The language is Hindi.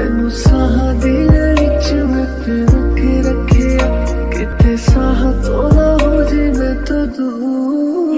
तेनू साह दी विच मैं पिन के रखे, किते साह तो ना हो जे मैं तो दूर।